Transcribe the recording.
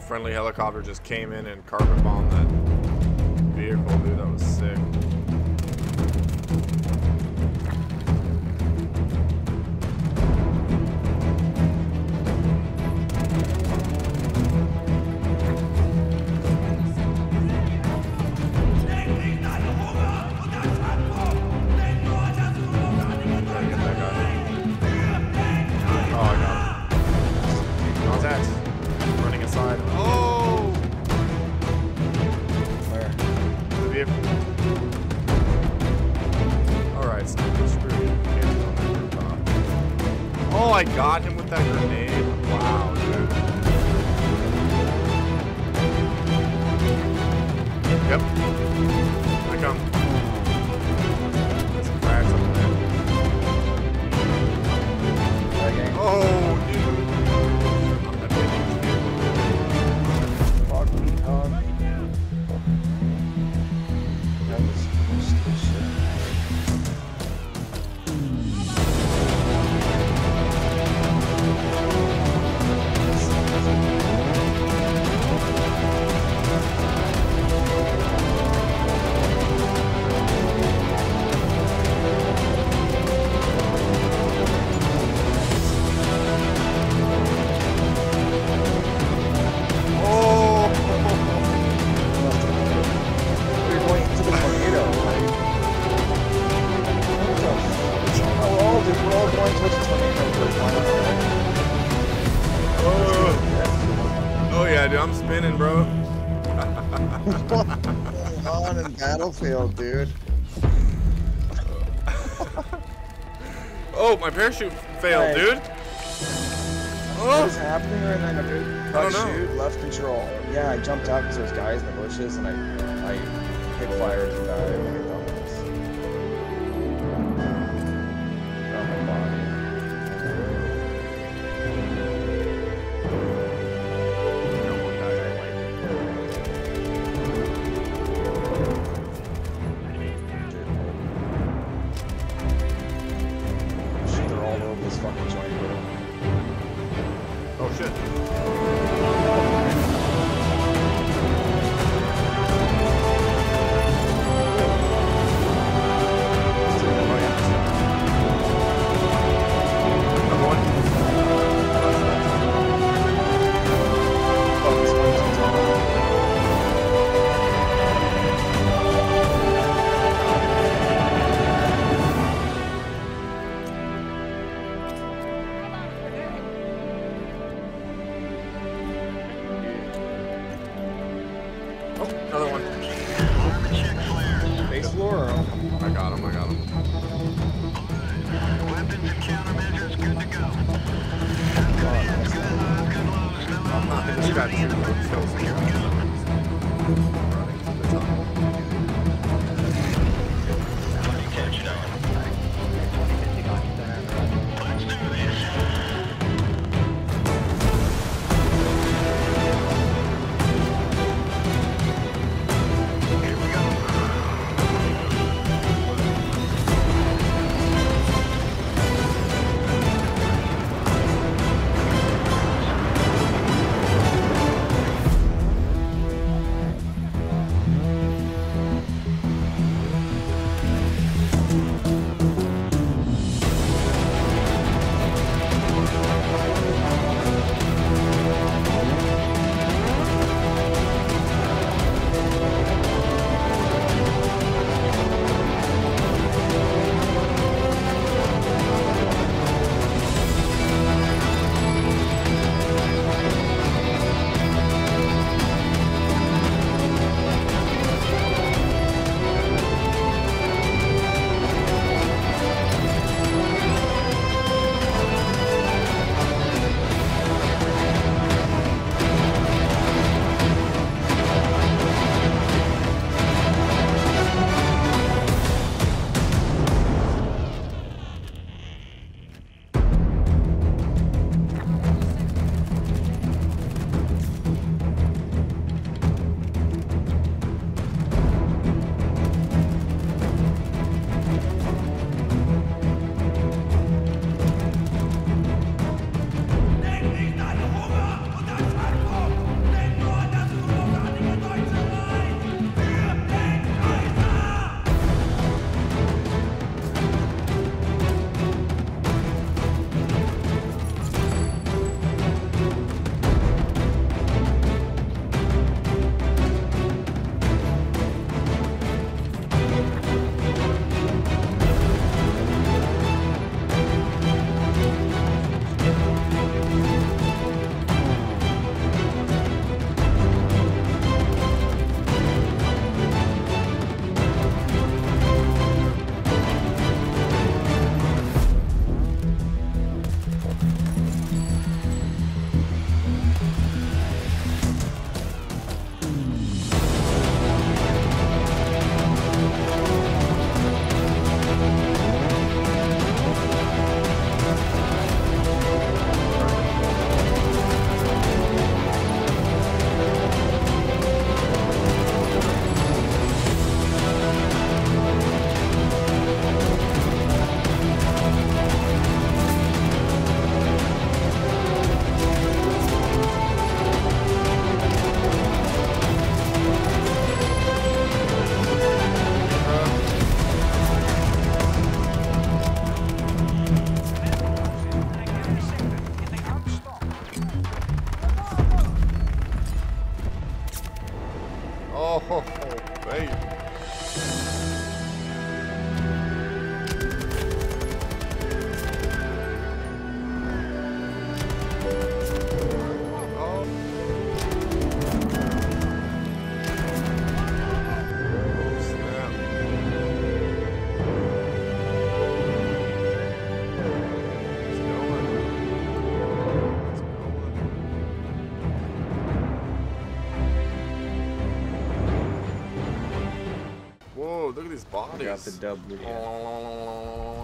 friendly helicopter just came in and carpet bombed that vehicle, dude. That was sick. Oh, I got him with that grenade. Wow, dude. Yep. Here they come. There's some cracks up there. Oh, dude. I'm not getting this vehicle. Fuck me, dog. That was shit. Oh yeah, dude, I'm spinning, bro. What's on in Battlefield, dude? Oh, my parachute failed, Hey. dude. What is happening right now, dude? I don't know. Shoot, left control. Yeah, I jumped out because there's guys in the bushes and I hit fire and died. Like a dumbass. On my body. Shit, they're all over this fucking joint, bro. Oh shit. Oh, another one. Base floor or I got him, I got him. Weapons and countermeasures good to go. I just got 2 kills here. Running to the top. Catch it on. Let's do this. Here we go. bodies. Got the W.